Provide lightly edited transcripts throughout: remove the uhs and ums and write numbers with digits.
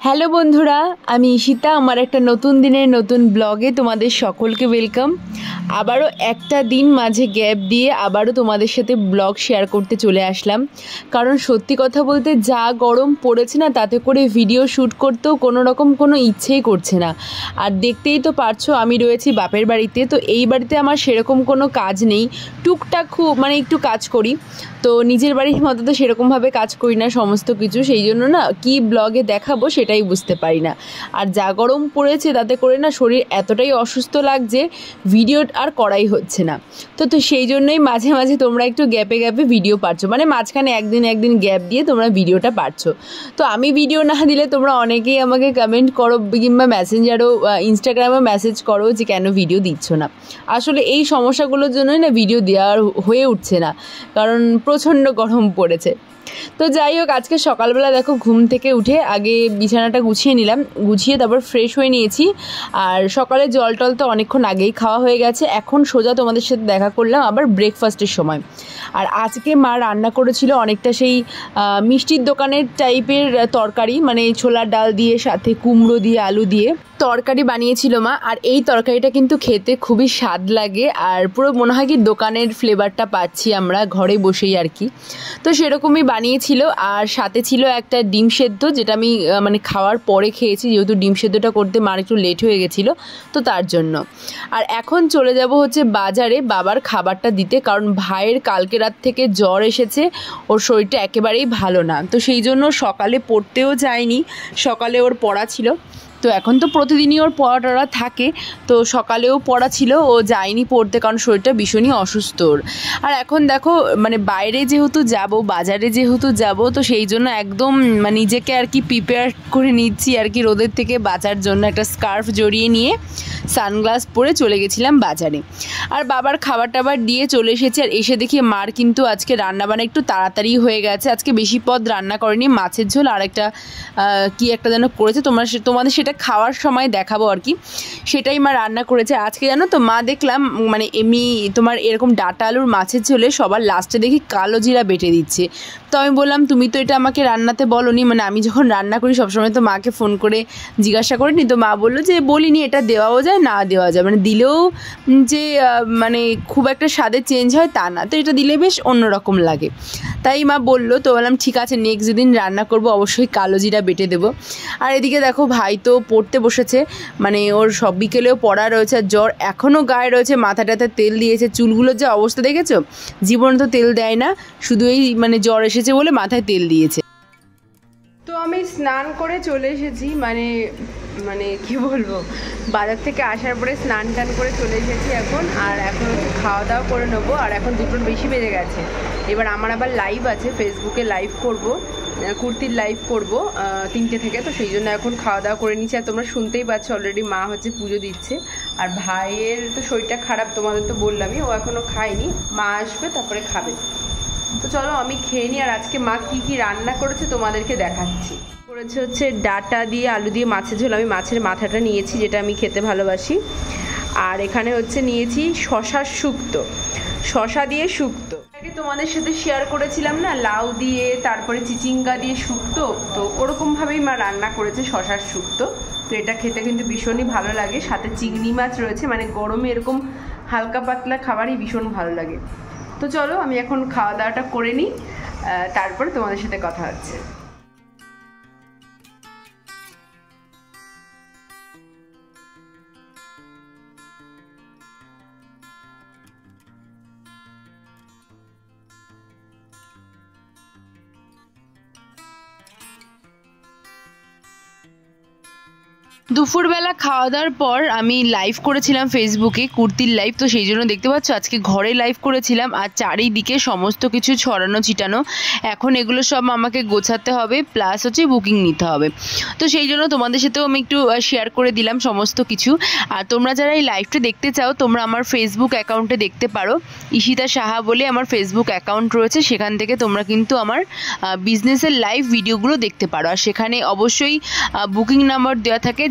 Hello বন্ধুরা, আমি ঈশিতা। আমার একটা নতুন দিনের নতুন ব্লগে তোমাদের সকলকে ওয়েলকাম। আবারও একটা দিন মাঝে গ্যাপ দিয়ে আবারও তোমাদের সাথে ব্লগ শেয়ার করতে চলে আসলাম। কারণ সত্যি কথা বলতে যা গরম পড়েছে না, তাতে করে ভিডিও শ্যুট করতেও কোনো রকম কোনো ইচ্ছেই করছে না। আর দেখতেই তো পারছো আমি রয়েছি বাপের বাড়িতে। তো এই বাড়িতে আমার সেরকম কোনো কাজ নেই, টুকটাক একটু কাজ করি। তো নিজের বাড়ির মতো তো সেরকমভাবে কাজ করি না সমস্ত কিছু, সেই জন্য না কি ব্লগে দেখাবো সেটাই বুঝতে পারি না। আর যা গরম পড়েছে তাতে করে না শরীর এতটাই অসুস্থ লাগছে, ভিডিও আর করাই হচ্ছে না। তো সেই জন্যই মাঝে মাঝে তোমরা একটু গ্যাপে গ্যাপে ভিডিও পাচ্ছ, মানে মাঝখানে একদিন গ্যাপ দিয়ে তোমরা ভিডিওটা পাচ্ছ। তো আমি ভিডিও না দিলে তোমরা অনেকেই আমাকে কমেন্ট করো কিংবা মেসেঞ্জারও ইনস্টাগ্রামে মেসেজ করো যে কেন ভিডিও দিচ্ছ না। আসলে এই সমস্যাগুলোর জন্যই না ভিডিও দেওয়ার হয়ে উঠছে না, কারণ প্রচণ্ড গরম পড়েছে। তো যাই হোক, আজকে সকালবেলা দেখো ঘুম থেকে উঠে আগে বিছানাটা গুছিয়ে নিলাম, গুছিয়ে তারপর ফ্রেশ হয়ে নিয়েছি। আর সকালে জল টল তো অনেকক্ষণ আগেই খাওয়া হয়ে গেছে। এখন সোজা তোমাদের সাথে দেখা করলাম আবার ব্রেকফাস্টের সময়। আর আজকে মা রান্না করেছিল অনেকটা সেই মিষ্টির দোকানের টাইপের তরকারি, মানে ছোলার ডাল দিয়ে সাথে কুমড়ো দিয়ে আলু দিয়ে তরকারি বানিয়েছিল মা। আর এই তরকারিটা কিন্তু খেতে খুবই স্বাদ লাগে, আর পুরো মনে হয় কি দোকানের ফ্লেভারটা পাচ্ছি আমরা ঘরে বসেই আর কি। তো সেরকমই বানিয়েছিল। আর সাথে ছিল একটা ডিম সেদ্ধ, যেটা আমি মানে খাওয়ার পরে খেয়েছি, যেহেতু ডিম সেদ্ধটা করতে মার একটু লেট হয়ে গেছিলো, তো তার জন্য। আর এখন চলে যাব হচ্ছে বাজারে বাবার খাবারটা দিতে, কারণ ভাইয়ের কালকে রাত থেকে জ্বর এসেছে, ওর শরীরটা একেবারেই ভালো না। তো সেই জন্য সকালে পড়তেও যায়নি, সকালে ওর পড়া ছিল। তো এখন তো প্রতিদিনই ওর পড়া থাকে, তো সকালেও পড়া ছিল, ও যায়নি পড়তে কারণ শরীরটা ভীষণই অসুস্থ ওর। আর এখন দেখো মানে বাইরে যেহেতু যাব, বাজারে যেহেতু যাব, তো সেই জন্য একদম মানে নিজেকে আর কি প্রিপেয়ার করে নিচ্ছি আর কি রোদের থেকে বাঁচার জন্য। একটা স্কার্ফ জড়িয়ে নিয়ে সানগ্লাস পরে চলে গেছিলাম বাজারে। আর বাবার খাবার টাবার দিয়ে চলে এসেছি। আর এসে দেখি মার কিন্তু আজকে রান্নাবান্না একটু তাড়াতাড়ি হয়ে গেছে। আজকে বেশি পদ রান্না করেনি, মাছের ঝোল আর একটা কি একটা যেন করেছে, তোমাদের সেটা খাওয়ার সময় দেখাবো আর কি। সেটাই মা রান্না করেছে আজকে। জানো তো মা দেখলাম মানে এমনি তোমার এরকম ডাঁটা আলুর মাছের ঝোলে সবার লাস্টে দেখি কালো জিরা বেটে দিচ্ছে। তো আমি বললাম তুমি তো এটা আমাকে রান্নাতে বলোনি, মানে আমি যখন রান্না করি সবসময় তো মাকে ফোন করে জিজ্ঞাসা করিনি। তো মা বললো যে বলিনি, এটা দেওয়াও যায় না দেওয়া যায়, মানে দিলেও যে মানে খুব একটা স্বাদের চেঞ্জ হয় তা না, তো এটা দিলে বেশ অন্যরকম লাগে। তাই মা বললো, তো বললাম ঠিক আছে, নেক্সট যেদিন রান্না করবো অবশ্যই কালো জিরা বেটে দেবো। আর এদিকে দেখো ভাই তো পড়তে বসেছে, মানে ওর সব বিকেলেও পড়া রয়েছে, আর জ্বর এখনও গায়ে রয়েছে, মাথাটাতে তেল দিয়েছে, চুলগুলোর যা অবস্থা দেখেছো, জীবনে তো তেল দেয় না, শুধু এই মানে জ্বর এসেছে বলে মাথায় তেল দিয়েছে। তো আমি স্নান করে চলে এসেছি, মানে কি বলবো, বাজার থেকে আসার পরে স্নান টান করে চলে এসেছি এখন। আর এখন খাওয়া দাওয়া করে নেবো। আর এখন 2টোর বেশি বেজে গেছে। এবার আমার আবার লাইভ আছে, ফেসবুকে লাইভ করব, কুর্তির লাইভ করব 3টে থেকে। তো সেই জন্য এখন খাওয়া দাওয়া করে নিচ্ছি। আর তোমরা শুনতেই পাচ্ছ অলরেডি মা হচ্ছে পুজো দিচ্ছে। আর ভাইয়ের তো শরীরটা খারাপ, তোমাদের তো বললামই, ও এখনও খায়নি, মা আসবে তারপরে খাবে। তো চলো আমি খেয়ে নিই। আর আজকে মা কি কি রান্না করেছে তোমাদেরকে দেখাচ্ছি। করেছে হচ্ছে ডাঁটা দিয়ে আলু দিয়ে মাছের ঝোল, আমি মাছের মাথাটা নিয়েছি যেটা আমি খেতে ভালোবাসি। আর এখানে হচ্ছে নিয়েছি শশার শুক্তো, শশা দিয়ে শুক্তো। আগে তোমাদের সাথে শেয়ার করেছিলাম না লাউ দিয়ে তারপরে চিচিঙ্গা দিয়ে শুক্তো, তো ওরকমভাবেই মা রান্না করেছে শশার শুক্তো। তো এটা খেতে কিন্তু ভীষণই ভালো লাগে, সাথে চিংড়ি মাছ রয়েছে, মানে গরমে এরকম হালকা পাতলা খাবারই ভীষণ ভালো লাগে। তো চলো আমি এখন খাওয়া দাওয়াটা করে নিই, তারপরে তোমাদের সাথে কথা হচ্ছে। দুপুরবেলা খাওয়া দাওয়ার পর আমি লাইভ করেছিলাম ফেসবুকে, কুর্তির লাইভ। তো সেই জন্য দেখতে পাচ্ছ আজকে ঘরে লাইভ করেছিলাম, আর চারিদিকে সমস্ত কিছু ছড়ানো ছিটানো। এখন এগুলো সব আমাকে গোছাতে হবে, প্লাস হচ্ছে বুকিং নিতে হবে। তো সেই জন্য তোমাদের সাথেও আমি একটু শেয়ার করে দিলাম সমস্ত কিছু। আর তোমরা যারা এই লাইভটা দেখতে চাও তোমরা আমার ফেসবুক অ্যাকাউন্টে দেখতে পারো, ঈশিতা সাহা বলে আমার ফেসবুক অ্যাকাউন্ট রয়েছে, সেখান থেকে তোমরা কিন্তু আমার বিজনেসের লাইভ ভিডিওগুলো দেখতে পারো। আর সেখানে অবশ্যই বুকিং নাম্বার দেওয়া থাকে,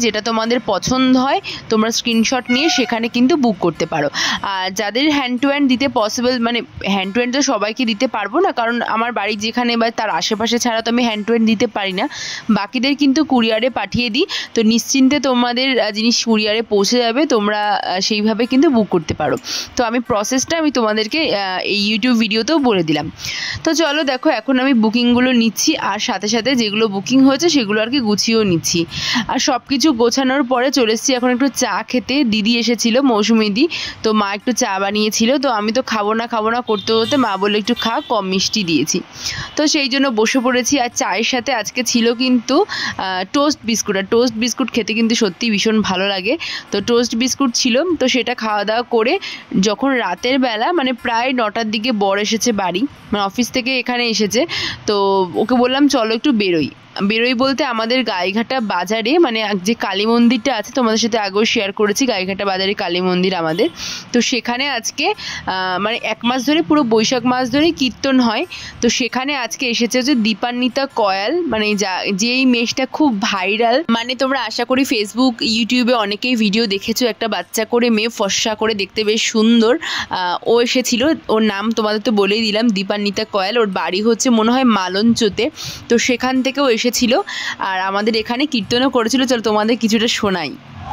যেটা তোমাদের পছন্দ হয় তোমরা স্ক্রিনশট নিয়ে সেখানে কিন্তু বুক করতে পারো। আর যাদের হ্যান্ড টু হ্যান্ড দিতে পসিবল, মানে হ্যান্ড টু হ্যান্ড তো সবাইকে দিতে পারবো না, কারণ আমার বাড়ি যেখানে বা তার আশেপাশে ছাড়া তো আমি হ্যান্ড টু হ্যান্ড দিতে পারি না, বাকিদের কিন্তু কুরিয়ারে পাঠিয়ে দিই। তো নিশ্চিন্তে তোমাদের জিনিস কুরিয়ারে পৌঁছে যাবে, তোমরা সেইভাবে কিন্তু বুক করতে পারো। তো আমি প্রসেসটা আমি তোমাদেরকে এই ইউটিউব ভিডিওতেও বলে দিলাম। তো চলো দেখো, এখন আমি বুকিংগুলো নিচ্ছি, আর সাথে সাথে যেগুলো বুকিং হয়েছে সেগুলো আর কি গুছিয়েও নিচ্ছি। আর সব কিছু গোছানোর পরে চলে এসেছি এখন একটু চা খেতে। দিদি এসেছিলো, মৌসুমি দি, তো মা একটু চা বানিয়েছিল, তো আমি তো খাবো না করতে করতে মা বললো একটু খা, কম মিষ্টি দিয়েছি, তো সেই জন্য বসে পড়েছি। আর চায়ের সাথে আজকে ছিল কিন্তু টোস্ট বিস্কুট, আর টোস্ট বিস্কুট খেতে কিন্তু সত্যি ভীষণ ভালো লাগে। তো টোস্ট বিস্কুট ছিল, তো সেটা খাওয়া দাওয়া করে যখন রাতের বেলা মানে প্রায় 9টার দিকে বর এসেছে বাড়ি, মানে অফিস থেকে এখানে এসেছে, তো ওকে বললাম চলো একটু বেরোই বলতে আমাদের গাইঘাটা বাজারে, মানে যে কালী মন্দিরটা আছে তোমাদের সাথে আগেও শেয়ার করেছি, গাইঘাটা বাজারে কালী মন্দির আমাদের, তো সেখানে আজকে মানে 1 মাস ধরে পুরো বৈশাখ মাস ধরে কীর্তন হয়। তো সেখানে আজকে এসেছে যে দীপান্বিতা কয়াল, মানে যেই মেয়েটা খুব ভাইরাল, মানে তোমরা আশা করি ফেসবুক ইউটিউবে অনেকেই ভিডিও দেখেছো, একটা বাচ্চা করে মেয়ে, ফর্সা করে দেখতে বেশ সুন্দর, ও এসেছিল। ওর নাম তোমাদের তো বলেই দিলাম, দীপান্বিতা কয়াল। ওর বাড়ি হচ্ছে মনে হয় মালঞ্চতে, তো সেখান থেকেও এসেছিল আর আমাদের এখানে কীর্তনও করেছিল। চলো তোমাদের কিছুটা শোনাই।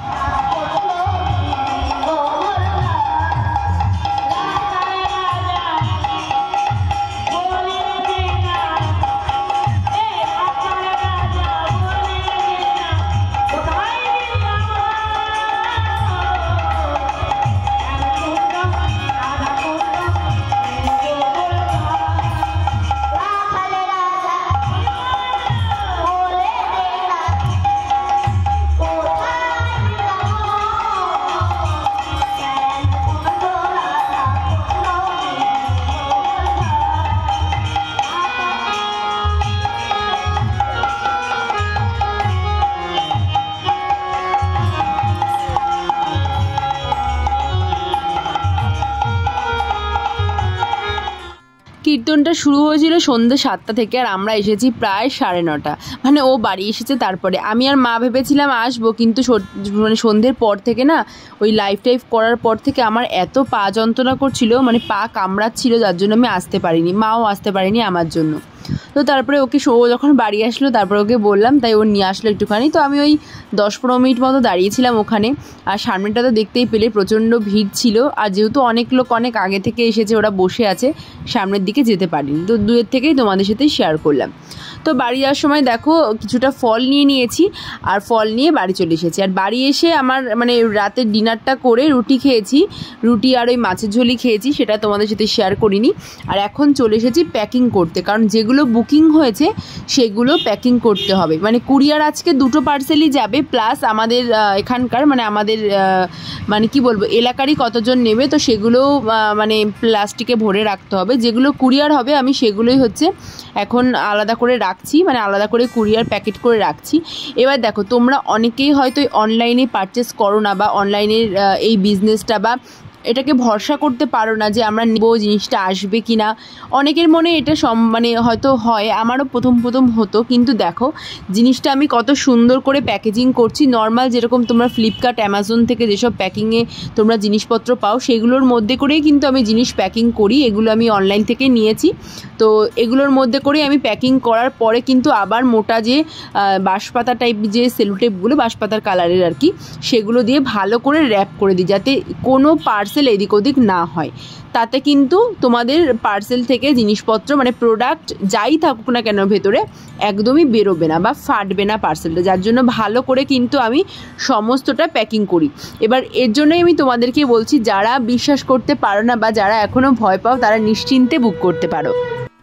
কীর্তনটা শুরু হয়েছিল সন্ধ্যে 7টা থেকে, আর আমরা এসেছি প্রায় 9:30, মানে ও বাড়ি এসেছে তারপরে। আমি আর মা ভেবেছিলাম আসবো, কিন্তু মানে সন্ধ্যের পর থেকে না, ওই লাইভ টাইভ করার পর থেকে আমার এত পা যন্ত্রণা করছিল, মানে পা কামড়াচ্ছিল, যার জন্য আমি আসতে পারিনি, মাও আসতে পারিনি আমার জন্য। তো তারপরে ওকে ও যখন বাড়ি আসলো তারপরে ওকে বললাম, তাই ও নিয়ে আসলো একটুখানি। তো আমি ওই 10-15 মিনিট মতো দাঁড়িয়েছিলাম ওখানে। আর সামনেটা তো দেখতেই পেলে প্রচণ্ড ভিড় ছিল, আর যেহেতু অনেক লোক অনেক আগে থেকে এসেছে, ওরা বসে আছে, সামনের দিকে যেতে পারিনি, তো দূরের থেকেই তোমাদের সাথে শেয়ার করলাম। তো বাড়ি যাওয়ার সময় দেখো কিছুটা ফল নিয়ে নিয়েছি, আর ফল নিয়ে বাড়ি চলে এসেছি। আর বাড়ি এসে আমার মানে রাতের ডিনারটা করে রুটি খেয়েছি, রুটি আর ওই মাছের ঝোলই খেয়েছি, সেটা তোমাদের সাথে শেয়ার করিনি। আর এখন চলে এসেছি প্যাকিং করতে, কারণ যেগুলো বুকিং হয়েছে সেগুলো প্যাকিং করতে হবে। মানে কুরিয়ার আজকে 2টো পার্সেলই যাবে, প্লাস আমাদের এখানকার মানে আমাদের মানে কি বলবো এলাকারই কতজন নেবে, তো সেগুলোও মানে প্লাস্টিকে ভরে রাখতে হবে। যেগুলো কুরিয়ার হবে আমি সেগুলোই হচ্ছে এখন আলাদা করে রাখছি, মানে আলাদা করে কুরিয়ার প্যাকেট করে রাখছি। এবার দেখো তোমরা অনেকেই হয়তো অনলাইনে পারচেস করো না, বা অনলাইনের এই বিজনেসটা বা এটাকে ভরসা করতে পারো না যে আমরা নেব জিনিসটা আসবে কি না। অনেকের মনে এটা মানে হয়তো হয়, আমারও প্রথম হতো, কিন্তু দেখো জিনিসটা আমি কত সুন্দর করে প্যাকেজিং করছি। নর্মাল যেরকম তোমরা ফ্লিপকার্ট অ্যামাজন থেকে যেসব প্যাকিংয়ে তোমরা জিনিসপত্র পাও সেগুলোর মধ্যে করেই কিন্তু আমি জিনিস প্যাকিং করি। এগুলো আমি অনলাইন থেকে নিয়েছি, তো এগুলোর মধ্যে করেই আমি প্যাকিং করার পরে কিন্তু আবার মোটা যে বাঁশপাতা টাইপ যে সেলোটেপগুলো বাঁশপাতার কালারের আর কি, সেগুলো দিয়ে ভালো করে র্যাপ করে দিই, যাতে কোনো পার্সেল এদিক ওদিক না হয়। তাতে কিন্তু তোমাদের পার্সেল থেকে জিনিসপত্র মানে প্রোডাক্ট যাই থাকুক না কেন ভেতরে একদমই বেরোবে না বা ফাটবে না পার্সেলটা, যার জন্য ভালো করে কিন্তু আমি সমস্তটা প্যাকিং করি। এবার এর জন্যই আমি তোমাদেরকে বলছি, যারা বিশ্বাস করতে পারো না বা যারা এখনও ভয় পাও তারা নিশ্চিন্তে বুক করতে পারো।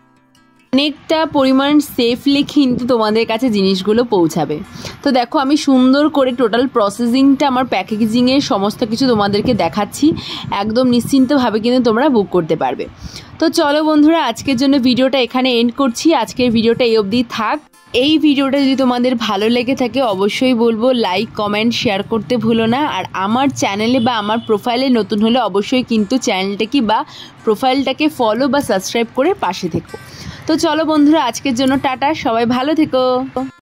অনেকটা পরিমাণ সেফলি কিন্তু তোমাদের কাছে জিনিসগুলো পৌঁছাবে। তো দেখো আমি সুন্দর করে টোটাল প্রসেসিংটা আমার প্যাকেজিংয়ের সমস্ত কিছু তোমাদেরকে দেখাচ্ছি, একদম নিশ্চিন্তভাবে কিন্তু তোমরা বুক করতে পারবে। তো চলো বন্ধুরা, আজকের জন্য ভিডিওটা এখানে এন্ড করছি। আজকের ভিডিওটা এই অবধি থাক। এই ভিডিওটা যদি তোমাদের ভালো লেগে থাকে অবশ্যই বলবো লাইক কমেন্ট শেয়ার করতে ভুলো না। আর আমার চ্যানেলে বা আমার প্রোফাইলে নতুন হলে অবশ্যই কিন্তু চ্যানেলটাকে বা প্রোফাইলটাকে ফলো বা সাবস্ক্রাইব করে পাশে থেকো। তো চলো বন্ধুরা, আজকের জন্য টাটা, সবাই ভালো থেকো।